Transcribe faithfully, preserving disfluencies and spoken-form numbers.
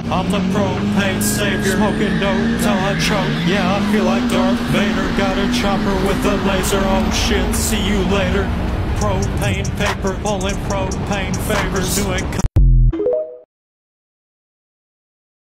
I'm the propane savior, smoking dope till I choke. Yeah, I feel like Darth Vader, got a chopper with a laser. Oh shit, see you later. Propane paper, pulling propane favors, doing